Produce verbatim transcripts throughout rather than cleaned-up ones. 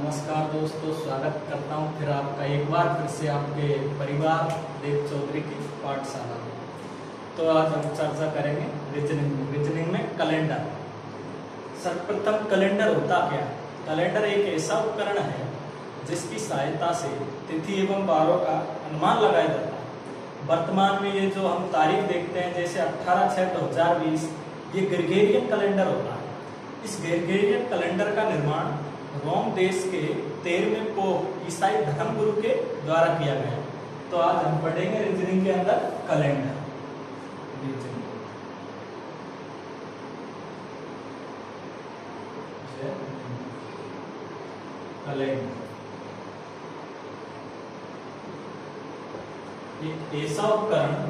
नमस्कार दोस्तों, स्वागत करता हूं फिर आपका एक बार फिर से आपके परिवार देव चौधरी की पाठशाला में। तो आज हम चर्चा करेंगे रीजनिंग में रीजनिंग में कैलेंडर। सर्वप्रथम कैलेंडर होता क्या है? कैलेंडर एक ऐसा उपकरण है जिसकी सहायता से तिथि एवं वारों का अनुमान लगाया जाता है। वर्तमान में ये जो हम तारीख देखते हैं, जैसे अठारह छः दो हजार बीस, ये ग्रेगोरियन कैलेंडर होता है। इस ग्रेगोरियन कैलेंडर का निर्माण रोम देश के तेरहवें पोप ईसाई धर्मगुरु के द्वारा किया गया। तो आज हम पढ़ेंगे रीजनिंग के अंदर कैलेंडर। कैलेंडर एक ऐसा उपकरण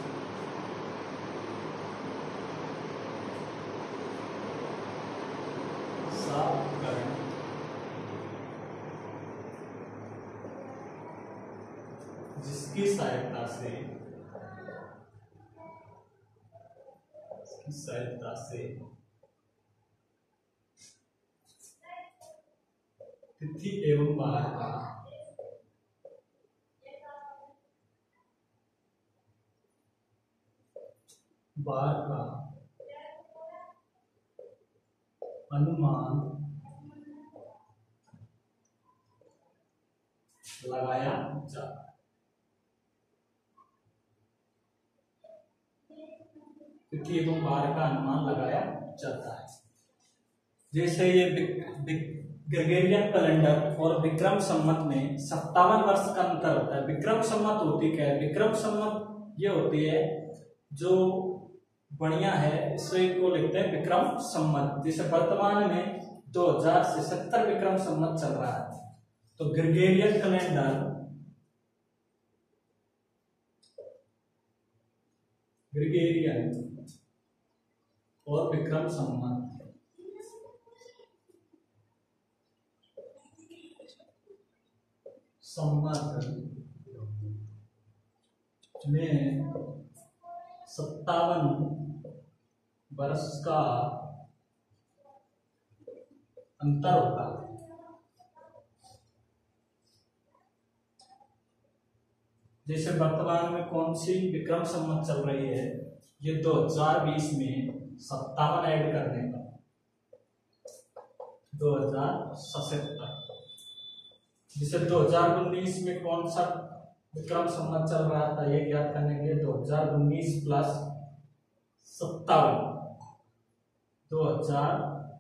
जिसकी सहायता से इसकी सहायता से तिथि एवं वार का वार का अनुमान लगाया जाता है। तिथि एवं वार का अनुमान लगाया जाता है। जैसे ये ग्रेगोरियन कैलेंडर और विक्रम संवत में सत्तावन वर्ष का अंतर होता है। विक्रम संवत होती क्या है? विक्रम संवत ये होती है जो बढ़िया है, इसे को लिखते हैं विक्रम संवत। जैसे वर्तमान में दो हजार से सत्तर विक्रम संवत चल रहा है। तो ग्रेगोरियन कैलेंडर ग्रेगोरियन और विक्रम संवत संवत में सत्तावन वर्ष का अंतर होता है। जैसे वर्तमान में कौन सी विक्रम संवत चल रही है? ये दो हजार बीस में सत्तावन ऐड करने का दो हजार सतहत्तर। जिसे दो हजार उन्नीस में कौन सा विक्रम संवत चल रहा था, ये ज्ञात करने के लिए दो हजार उन्नीस प्लस सत्तावन दो हजार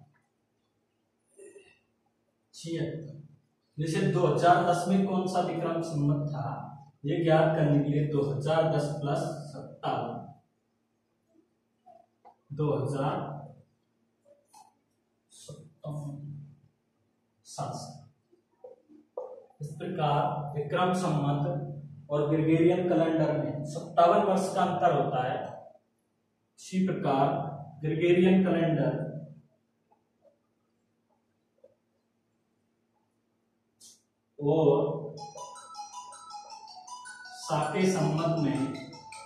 छिहत्तर। जैसे दो हजार दस में कौन सा विक्रम संवत था, ये ज्ञात करने के लिए दो हजार दस प्लस सत्तावन दो हजार सात। इस प्रकार विक्रम संवत और ग्रेगोरियन कैलेंडर में सत्तावन वर्ष का अंतर होता है। इसी प्रकार ग्रेगोरियन कैलेंडर और साके संवत में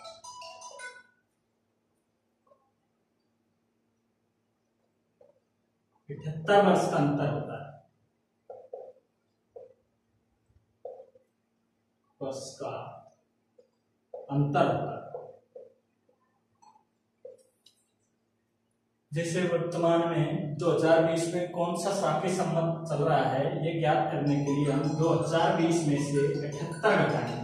अठहत्तर वर्ष का अंतर होता है। वर्ष का अंतर होता है। जैसे वर्तमान में दो हजार बीस में कौन सा साके संवत चल रहा है, ये ज्ञात करने के लिए हम दो हजार बीस में से अठहत्तर घटाएंगे।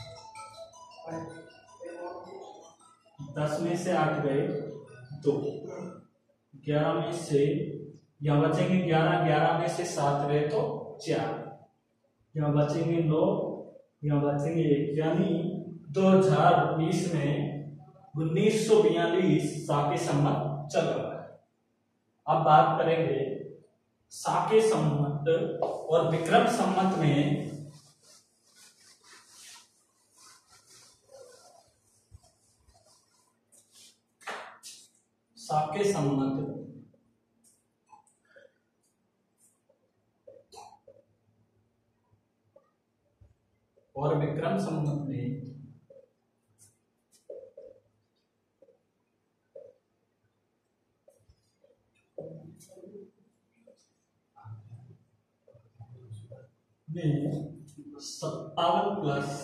दस में से आठ गए दो, ग्यारह में से यहाँ बचेंगे ग्यारह, ग्यारह में से सात गए तो चार, यहाँ बचेंगे नौ, यहाँ बचेंगे एक, यानी दो हजार बीस में उन्नीस सौ बयालीस साके संवत चल रहा है। अब बात करेंगे साके संवत और विक्रम संवत में साके संवत और विक्रम संवत में में सत्तावन प्लस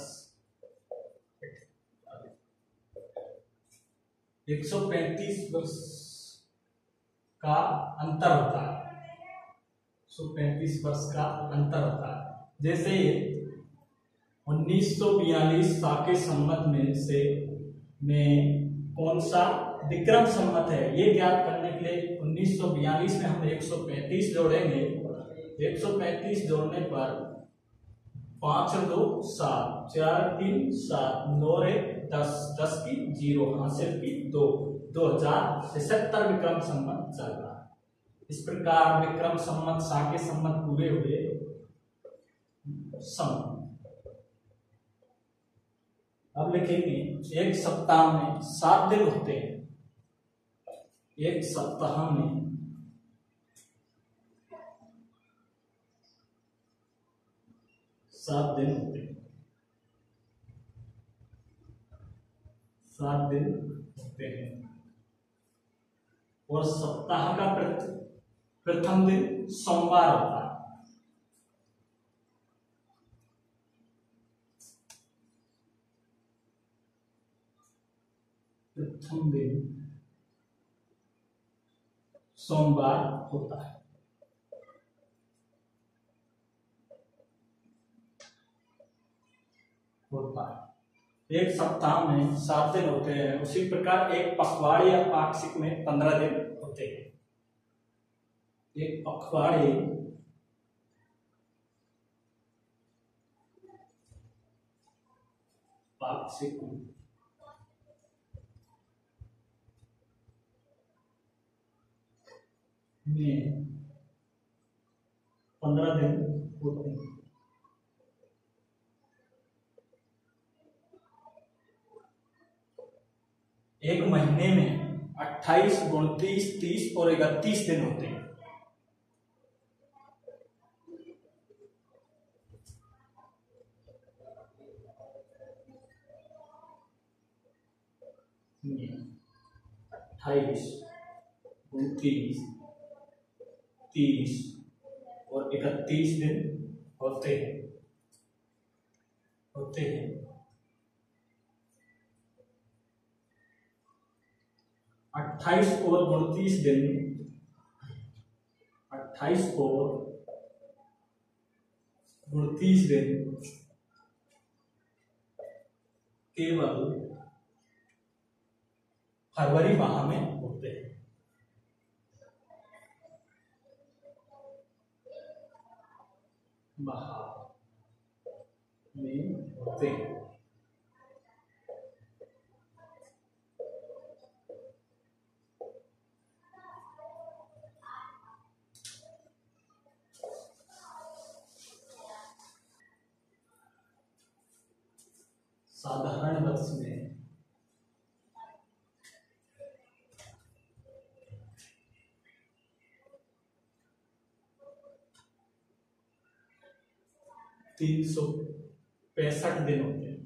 एक सौ पैंतीस वर्ष का अंतर होता है, एक सौ पैंतीस वर्ष का अंतर होता है। जैसे उन्नीस सौ बयालीस साके संवत में से में कौन सा विक्रम संवत है, ये ज्ञात करने के लिए उन्नीस सौ बयालीस में हम एक सौ पैंतीस जोड़ेंगे। एक सौ पैंतीस जोड़ने पर पांच दो सात, चार तीन सात, नौ एक दस, दस की जीरो, हासिल की दो, दो हजार छिहत्तर विक्रम संवत चल रहा है। इस प्रकार विक्रम संवत साके संवत पूरे हुए संवत। अब लिखेंगे एक सप्ताह में सात दिन होते हैं। एक सप्ताह में सात दिन होते हैं, सात दिन होते हैं। और सप्ताह का प्रथम दिन सोमवार होता है। प्रथम दिन सोमवार होता है। होता है एक सप्ताह में सात दिन होते हैं। उसी प्रकार एक पखवाड़े या पाक्षिक में पंद्रह दिन होते हैं। एक पखवाड़े पाक्षिक में पंद्रह दिन होते हैं। एक महीने में अट्ठाईस, उनतीस, तीस और इकतीस दिन होते हैं। अट्ठाईस, उनतीस, तीस और इकतीस दिन होते हैं होते हैं अट्ठाईस और उनतीस दिन, अट्ठाईस और उनतीस दिन केवल फरवरी माह में होते हैं। माह में होते हैं। साधारण वर्ष में तीन सौ पैंसठ दिन होते हैं।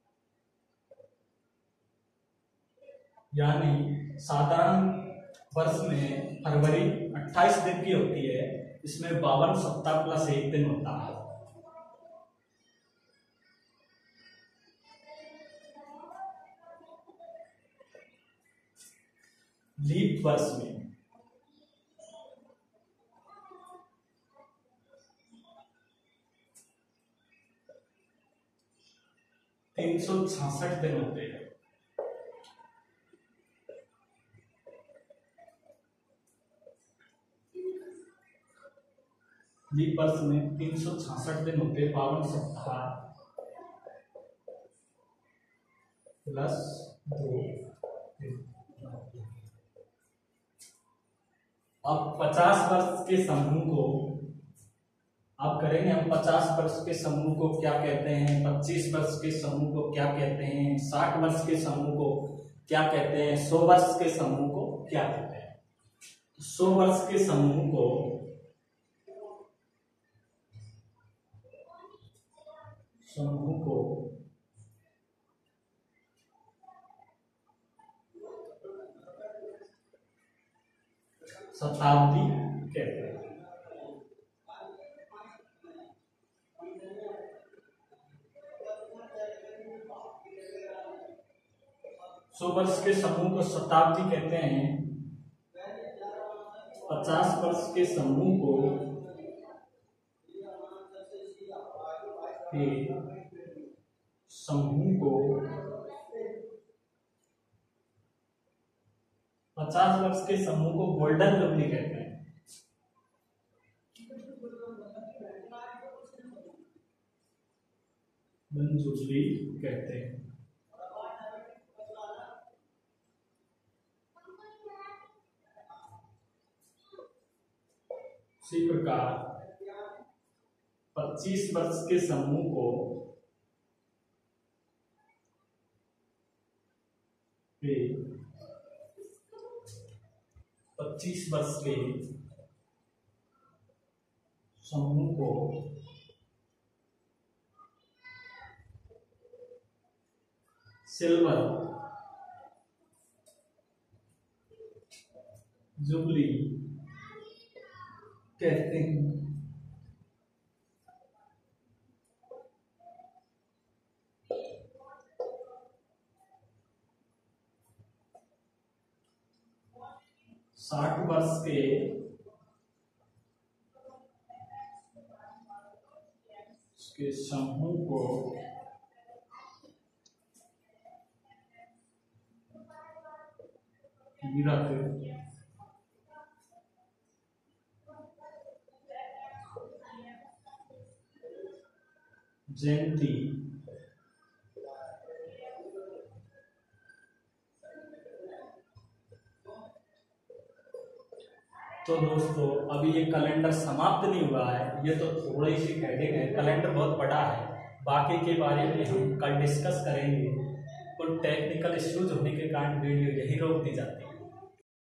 यानी साधारण वर्ष में फरवरी अट्ठाईस दिन की होती है, इसमें बावन सप्ताह प्लस एक दिन होता है। लीप वर्ष में तीन सौ छियासठ दिन होते हैं। लीप वर्ष में तीन सौ छियासठ दिन होते हैं, बावन सप्ताह प्लस दो। अब पचास वर्ष के समूह को आप करेंगे हम। पचास वर्ष के समूह को क्या कहते हैं, पच्चीस वर्ष के समूह को क्या कहते हैं, साठ वर्ष के समूह को क्या कहते हैं, सौ वर्ष के समूह को क्या कहते हैं। सौ वर्ष के समूह को समूह को शताब्दी कहते हैं। सौ वर्ष के समूह को शताब्दी कहते हैं। पचास वर्ष के समूह को के समूह को पचास वर्ष के समूह को गोल्डन जुबली कहते हैं। गोल्डन जुबली कहते हैं। इसी प्रकार पच्चीस वर्ष के समूह को पच्चीस वर्ष के समूह को सिल्वर जुबली कहते हैं। साठ वर्ष के के समूह को हीरक जयंती तो दोस्तों अभी ये कैलेंडर समाप्त नहीं हुआ है, ये तो थोड़ी सी हेडिंग है, कैलेंडर बहुत बड़ा है, बाकी के बारे में हम कल डिस्कस करेंगे। और टेक्निकल इश्यूज होने के कारण वीडियो यही रोक दी जाती है।